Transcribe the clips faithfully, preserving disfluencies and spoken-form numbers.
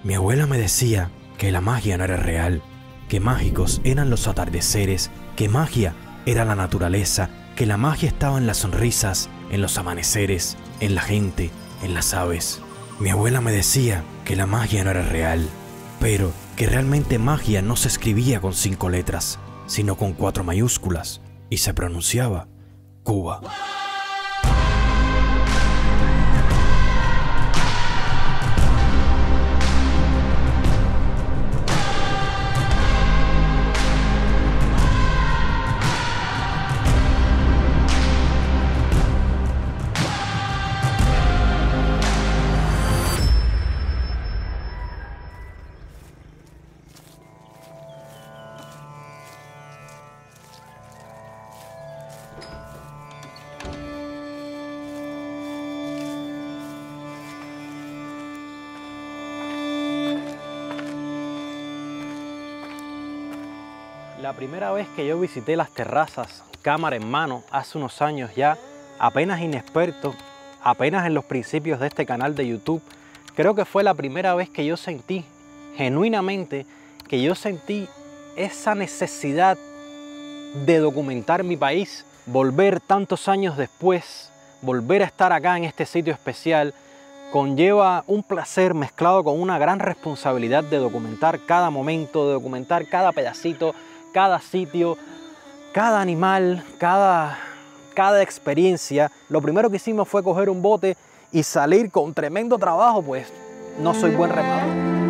Mi abuela me decía que la magia no era real, que mágicos eran los atardeceres, que magia era la naturaleza, que la magia estaba en las sonrisas, en los amaneceres, en la gente, en las aves. Mi abuela me decía que la magia no era real, pero que realmente magia no se escribía con cinco letras, sino con cuatro mayúsculas, y se pronunciaba Cuba. La primera vez que yo visité las terrazas, cámara en mano, hace unos años ya, apenas inexperto, apenas en los principios de este canal de YouTube, creo que fue la primera vez que yo sentí, genuinamente, que yo sentí esa necesidad de documentar mi país, volver tantos años después, volver a estar acá en este sitio especial, conlleva un placer mezclado con una gran responsabilidad de documentar cada momento, de documentar cada pedacito, cada sitio, cada animal, cada, cada experiencia. Lo primero que hicimos fue coger un bote y salir con tremendo trabajo, pues no soy buen remador.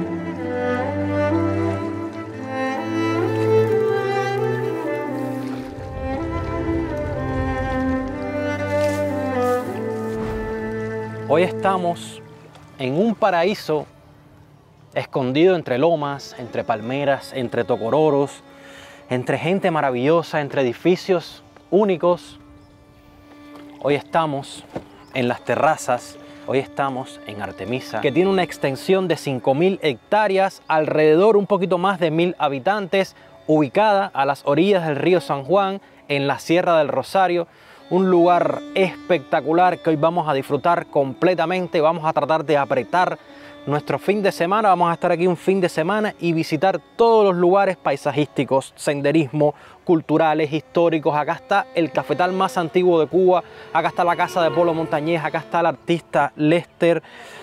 Hoy estamos en un paraíso escondido entre lomas, entre palmeras, entre tocororos, entre gente maravillosa, entre edificios únicos. Hoy estamos en las terrazas, hoy estamos en Artemisa, que tiene una extensión de cinco mil hectáreas, alrededor un poquito más de mil habitantes, ubicada a las orillas del río San Juan, en la Sierra del Rosario. Un lugar espectacular que hoy vamos a disfrutar completamente. Vamos a tratar de apretar nuestro fin de semana, vamos a estar aquí un fin de semana y visitar todos los lugares paisajísticos, senderismo, culturales, históricos. Acá está el cafetal más antiguo de Cuba, acá está la casa de Polo Montañés, acá está el artista Lester.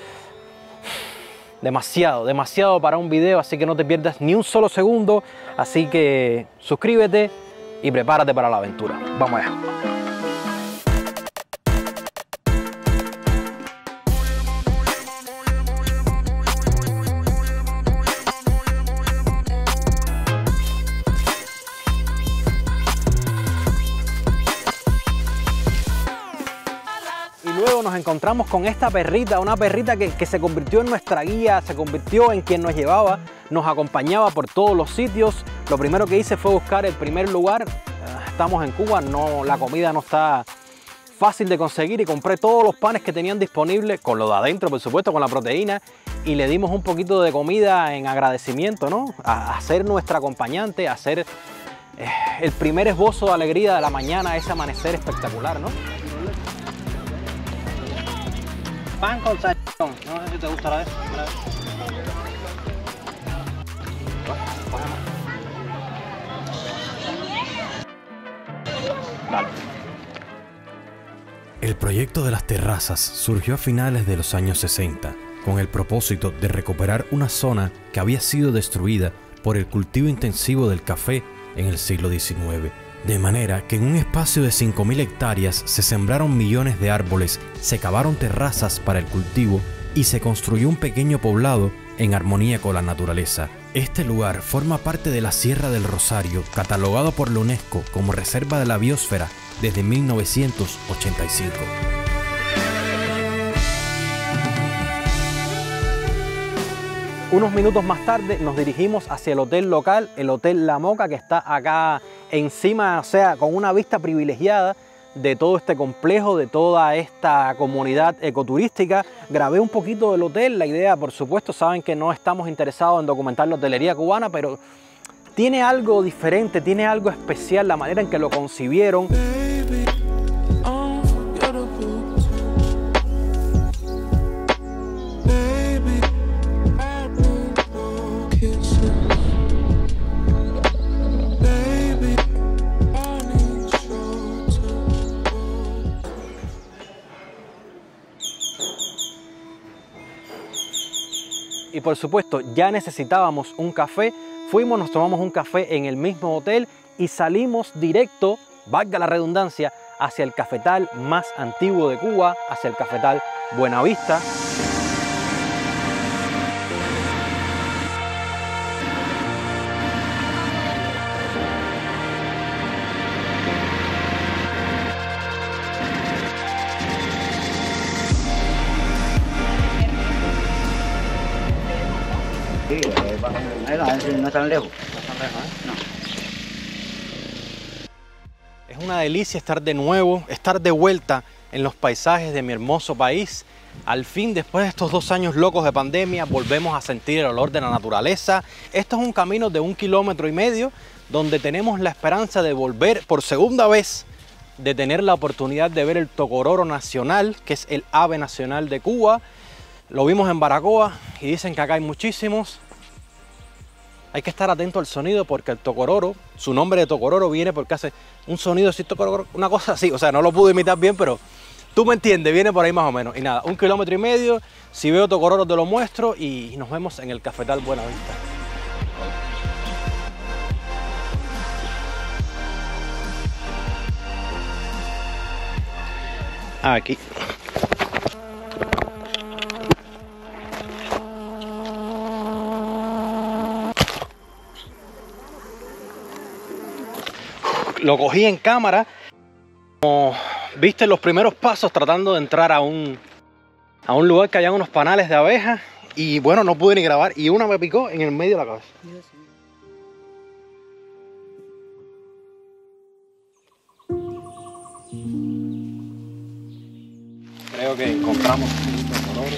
Demasiado, demasiado para un video, así que no te pierdas ni un solo segundo. Así que suscríbete y prepárate para la aventura. Vamos allá. Luego nos encontramos con esta perrita, una perrita que, que se convirtió en nuestra guía, se convirtió en quien nos llevaba, nos acompañaba por todos los sitios. Lo primero que hice fue buscar el primer lugar. Estamos en Cuba, no, la comida no está fácil de conseguir y compré todos los panes que tenían disponibles, con lo de adentro, por supuesto, con la proteína, y le dimos un poquito de comida en agradecimiento, ¿no? A, a ser nuestra acompañante, a ser eh, el primer esbozo de alegría de la mañana, ese amanecer espectacular, ¿no? Pan con salchichón, no sé si te gusta la vez. Vale. El proyecto de las terrazas surgió a finales de los años sesenta, con el propósito de recuperar una zona que había sido destruida por el cultivo intensivo del café en el siglo diecinueve. De manera que en un espacio de cinco mil hectáreas se sembraron millones de árboles, se cavaron terrazas para el cultivo y se construyó un pequeño poblado en armonía con la naturaleza. Este lugar forma parte de la Sierra del Rosario, catalogado por la UNESCO como Reserva de la Biosfera desde mil novecientos ochenta y cinco. Unos minutos más tarde nos dirigimos hacia el hotel local, el Hotel La Moca, que está acá encima, o sea, con una vista privilegiada de todo este complejo, de toda esta comunidad ecoturística. Grabé un poquito del hotel, la idea, por supuesto, saben que no estamos interesados en documentar la hotelería cubana, pero tiene algo diferente, tiene algo especial, la manera en que lo concibieron. por supuesto ya necesitábamos un café, fuimos, nos tomamos un café en el mismo hotel y salimos directo, valga la redundancia, hacia el cafetal más antiguo de Cuba, hacia el cafetal Buenavista. Sí, no es tan lejos. Es una delicia estar de nuevo, estar de vuelta en los paisajes de mi hermoso país. Al fin, después de estos dos años locos de pandemia, volvemos a sentir el olor de la naturaleza. Esto es un camino de un kilómetro y medio donde tenemos la esperanza de volver por segunda vez, de tener la oportunidad de ver el tocororo nacional, que es el ave nacional de Cuba. Lo vimos en Baracoa y dicen que acá hay muchísimos. Hay que estar atento al sonido porque el tocororo, su nombre de tocororo viene porque hace un sonido así, tocororo, una cosa así. O sea, no lo pude imitar bien, pero tú me entiendes, viene por ahí más o menos. Y nada, un kilómetro y medio, si veo tocororo te lo muestro y nos vemos en el cafetal Buenavista. Aquí. Lo cogí en cámara, como viste los primeros pasos tratando de entrar a un, a un lugar que había unos panales de abejas y bueno, no pude ni grabar y una me picó en el medio de la cabeza. Creo que encontramos un tocororo.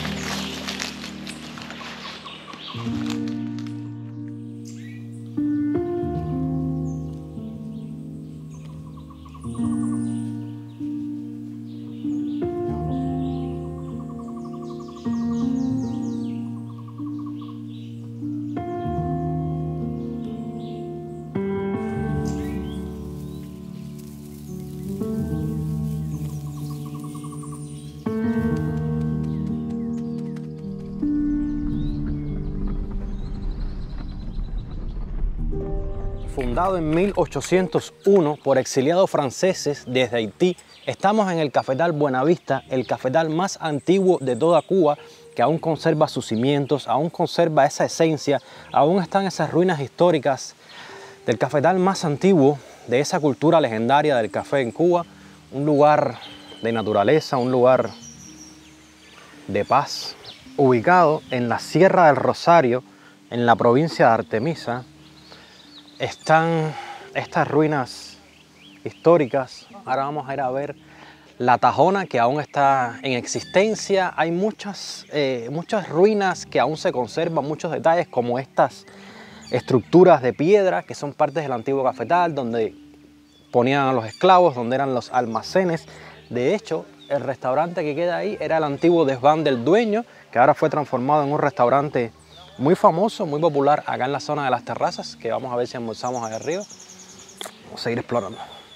Fundado en mil ochocientos uno por exiliados franceses desde Haití, estamos en el cafetal Buenavista, el cafetal más antiguo de toda Cuba, que aún conserva sus cimientos, aún conserva esa esencia, aún están esas ruinas históricas del cafetal más antiguo, de esa cultura legendaria del café en Cuba, un lugar de naturaleza, un lugar de paz, ubicado en la Sierra del Rosario, en la provincia de Artemisa. Están estas ruinas históricas. Ahora vamos a ir a ver la Tajona, que aún está en existencia. Hay muchas, eh, muchas ruinas que aún se conservan, muchos detalles como estas estructuras de piedra que son partes del antiguo cafetal, donde ponían a los esclavos, donde eran los almacenes. De hecho, el restaurante que queda ahí era el antiguo desván del dueño, que ahora fue transformado en un restaurante muy famoso, muy popular acá en la zona de las terrazas, que vamos a ver si almorzamos ahí arriba. Vamos a seguir explorando.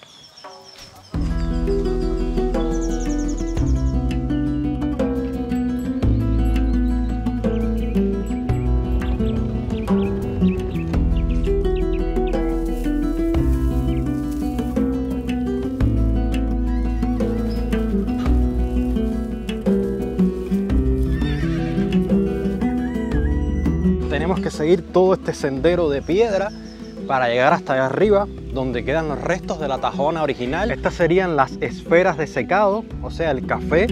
Tenemos que seguir todo este sendero de piedra para llegar hasta allá arriba, donde quedan los restos de la Tajona original. Estas serían las esferas de secado, o sea, el café.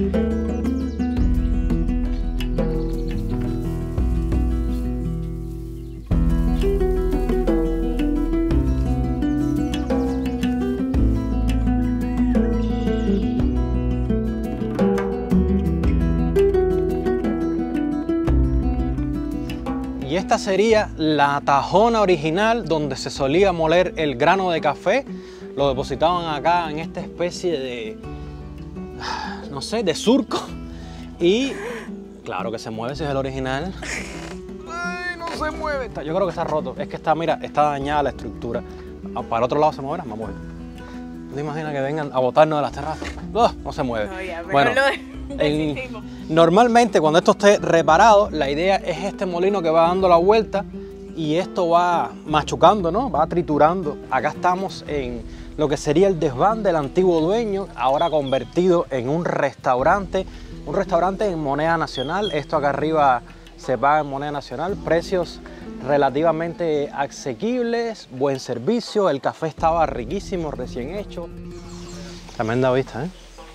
Y esta sería la Tajona original, donde se solía moler el grano de café. Lo depositaban acá en esta especie de, no sé, de surco. Y claro que se mueve, si es el original. Ay, no se mueve. Yo creo que está roto. Es que está, mira, está dañada la estructura. Para el otro lado se mueve, me mueve. ¿No te imaginas que vengan a botarnos de las terrazas? Oh, no se mueve. No, ya, bueno, lo... En, normalmente cuando esto esté reparado, la idea es este molino que va dando la vuelta y esto va machucando, ¿no? Va triturando. Acá estamos en lo que sería el desván del antiguo dueño, ahora convertido en un restaurante, un restaurante en moneda nacional. Esto acá arriba se paga en moneda nacional, precios relativamente asequibles, buen servicio, el café estaba riquísimo, recién hecho. Tremenda vista, ¿eh?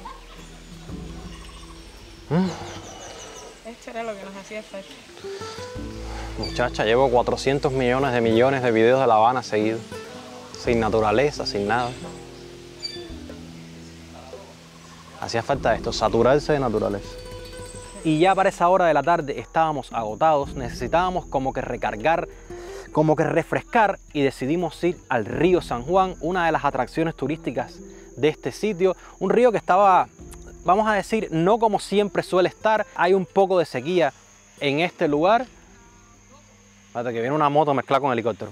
Mm. Esto era lo que nos hacía falta. Muchacha, llevo cuatrocientos millones de millones de videos de La Habana seguidos, sin naturaleza, sin nada. Hacía falta esto, saturarse de naturaleza. Y ya para esa hora de la tarde estábamos agotados, necesitábamos como que recargar, como que refrescar y decidimos ir al río San Juan, una de las atracciones turísticas de este sitio. Un río que estaba, vamos a decir, no como siempre suele estar. Hay un poco de sequía en este lugar. Espérate que viene una moto mezclada con helicóptero.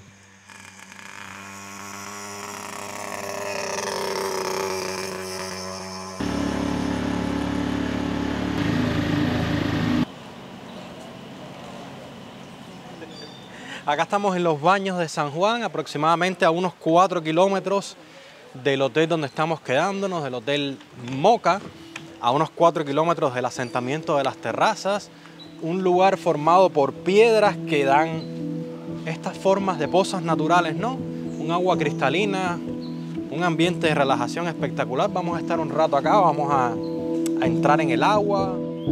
Acá estamos en los baños de San Juan, aproximadamente a unos cuatro kilómetros del hotel donde estamos quedándonos, del Hotel Moca, a unos cuatro kilómetros del asentamiento de Las Terrazas, un lugar formado por piedras que dan estas formas de pozas naturales, ¿no? Un agua cristalina, un ambiente de relajación espectacular. Vamos a estar un rato acá, vamos a, a entrar en el agua.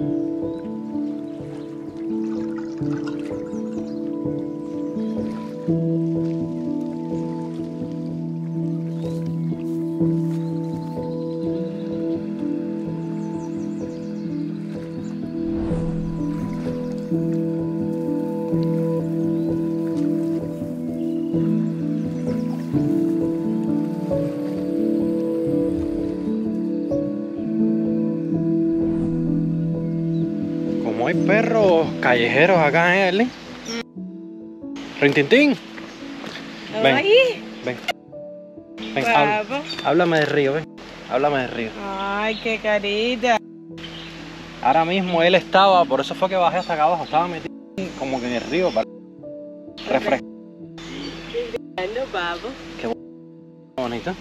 Hay perros callejeros acá, ¿eh, Erling? Mm. Rintintín. Ven, ven. Ven, háblame, háblame del río, ven. Háblame del río. Ay, qué carita. Ahora mismo él estaba, por eso fue que bajé hasta acá abajo, estaba metido como que en el río para refrescar. Qué bonito.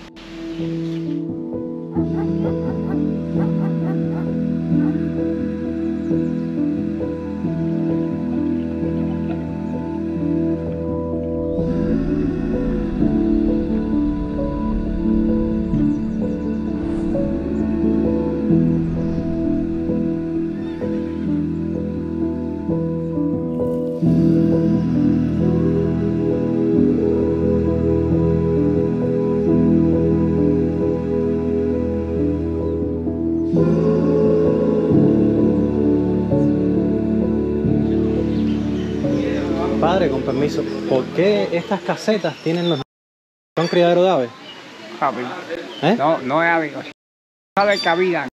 Padre, con permiso, ¿por qué estas casetas tienen los... ¿Son criaderos de aves? Ave. ¿Eh? No, no es ave. Sabe cabida.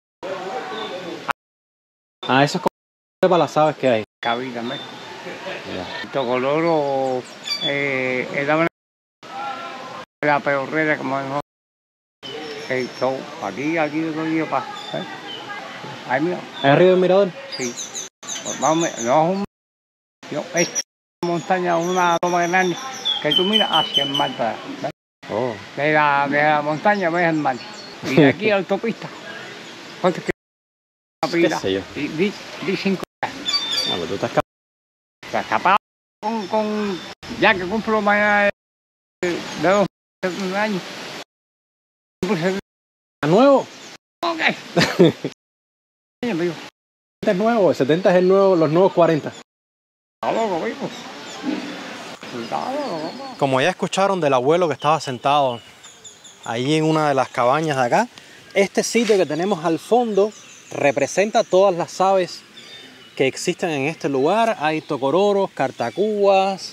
Ah, eso es como para las aves que hay. Cabida, ¿ves? El tocoloro eh, era una... la peorrera como no. Esto, aquí, aquí, aquí, pasa. ¿Eh? Ahí mira. ¿Es arriba del mirador? Sí. Pues vamos, no es un... No, es montaña, una toma grande que tú miras hacia el mar. ¿Ves? Oh. De, la, de la montaña ves el mar. Y de aquí a la autopista. ¿Cuánto que una pila? ¿Qué sé yo? Y di, di cinco. Bueno, tú estás Está escapado con, con... Ya que cumplo mañana de, de dos años. ¿A nuevo? Ok. ¿setenta es nuevo? ¿El setenta es el nuevo, los nuevos cuarenta? Está loco, vivo. Está loco. Como ya escucharon del abuelo que estaba sentado ahí en una de las cabañas de acá, este sitio que tenemos al fondo representa todas las aves que existen en este lugar. Hay tocororos, cartacuas,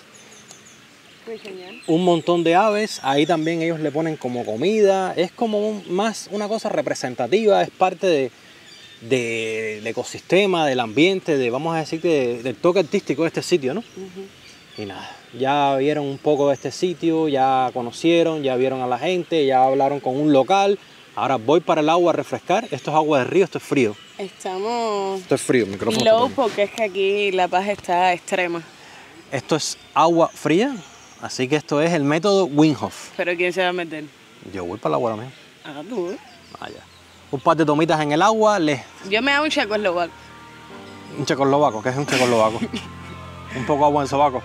un montón de aves. Ahí también ellos le ponen como comida. Es como un, más una cosa representativa, es parte de, de, del ecosistema, del ambiente, de, vamos a decir, de, del toque artístico de este sitio, ¿no? Uh-huh. Y nada, ya vieron un poco de este sitio, ya conocieron, ya vieron a la gente, ya hablaron con un local, Ahora voy para el agua a refrescar. Esto es agua de río, esto es frío. Estamos Esto es frío, el micrófono. low porque es que aquí la paz está extrema. Esto es agua fría, así que esto es el método Wim Hof. Pero ¿quién se va a meter? Yo voy para el agua ahora mismo. Ah, tú. Ah, ya. Un par de tomitas en el agua, le... Yo me hago un checoslovaco. un checoslovaco, ¿qué es un checoslovaco? Un poco agua en sobaco.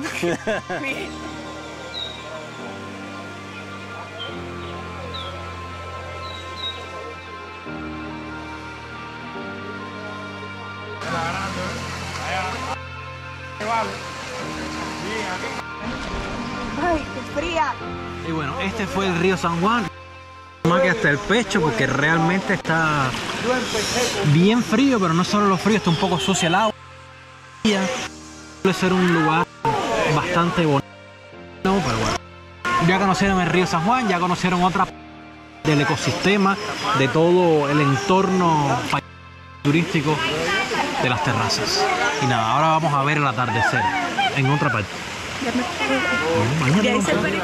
Ay, qué fría. Y bueno, este fue el río San Juan. Más que hasta el pecho porque realmente está bien frío, pero no solo lo frío, está un poco sucio el agua. Suele ser un lugar bastante bonito, pero bueno. Ya conocieron el río San Juan, ya conocieron otra del ecosistema, de todo el entorno turístico de las terrazas. Y nada, ahora vamos a ver el atardecer en otra parte. Ya hice el perito.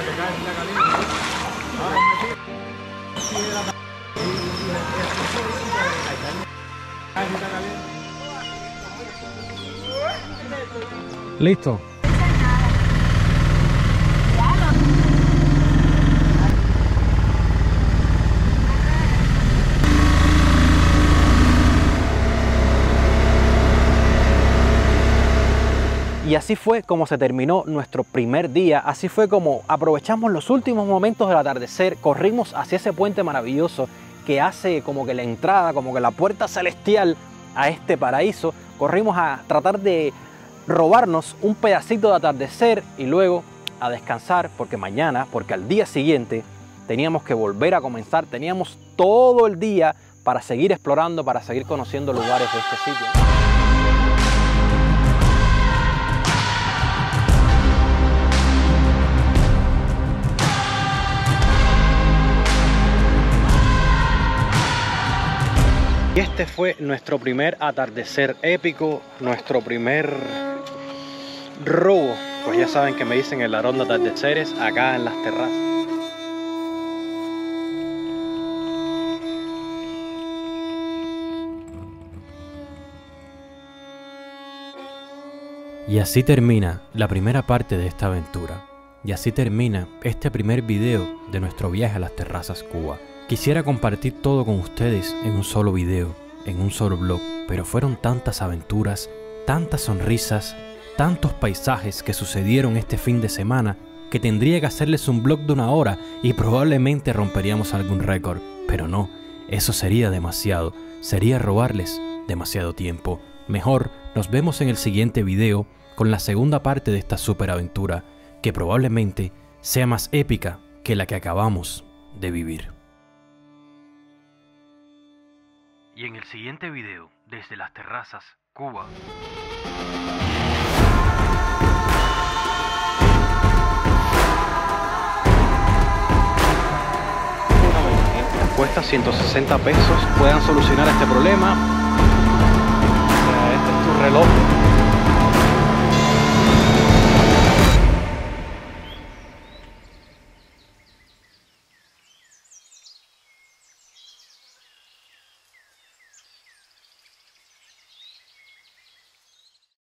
Listo. Y así fue como se terminó nuestro primer día, así fue como aprovechamos los últimos momentos del atardecer, corrimos hacia ese puente maravilloso que hace como que la entrada, como que la puerta celestial a este paraíso, corrimos a tratar de robarnos un pedacito de atardecer y luego a descansar porque mañana, porque al día siguiente teníamos que volver a comenzar, teníamos todo el día para seguir explorando, para seguir conociendo lugares de este sitio. Y este fue nuestro primer atardecer épico, nuestro primer robo. Pues ya saben que me dicen el ladrón de atardeceres acá en las terrazas. Y así termina la primera parte de esta aventura. Y así termina este primer video de nuestro viaje a las terrazas Cuba. Quisiera compartir todo con ustedes en un solo video, en un solo vlog, pero fueron tantas aventuras, tantas sonrisas, tantos paisajes que sucedieron este fin de semana que tendría que hacerles un vlog de una hora y probablemente romperíamos algún récord. Pero no, eso sería demasiado, sería robarles demasiado tiempo. Mejor nos vemos en el siguiente video con la segunda parte de esta superaventura, que probablemente sea más épica que la que acabamos de vivir. Y en el siguiente video, desde las terrazas, Cuba. Cuesta ciento sesenta pesos, puedan solucionar este problema. O sea, este es tu reloj